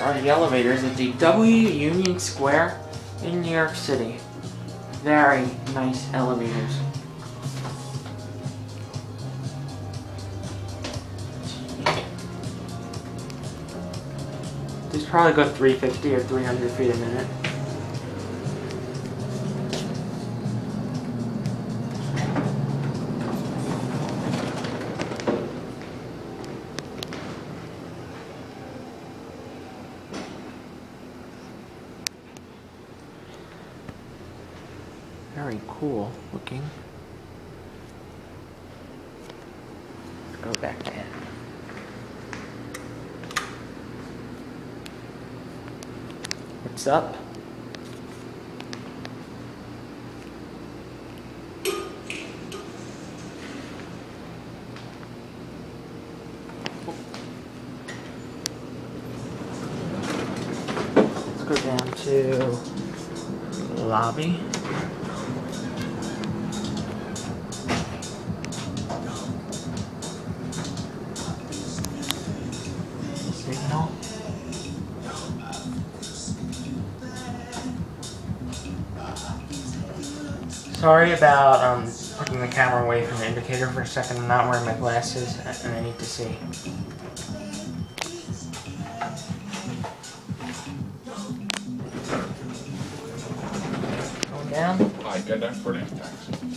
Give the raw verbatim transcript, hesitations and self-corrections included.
are the elevators at the W Union Square in New York City. Very nice elevators. These probably go three fifty or three hundred feet a minute. Very cool looking. Let's go back in. What's up? Let's go down to the lobby. Signal. Sorry about um, putting the camera away from the indicator for a second. I'm not wearing my glasses and I need to see. Going down. I get that for next tax.